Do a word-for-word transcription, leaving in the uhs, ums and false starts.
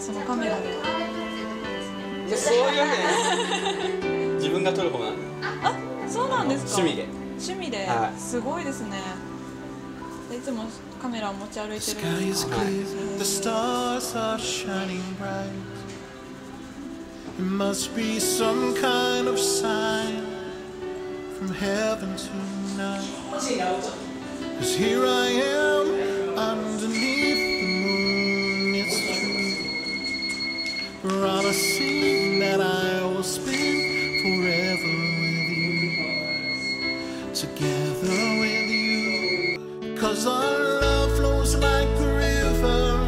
そのカメラで。 いや、そういうわけね。自分が撮る方なんで。 あ、そうなんですか。 趣味で。 趣味で、 はい、 すごいですね。いつもカメラを持ち歩いてる。はい。 The stars are shining bright. It must be some kind of sign from heaven tonight. 'Cause here I am underneath the moon. It's true. Promising that I will spend forever with you, together with you. 'Cause our love flows like a river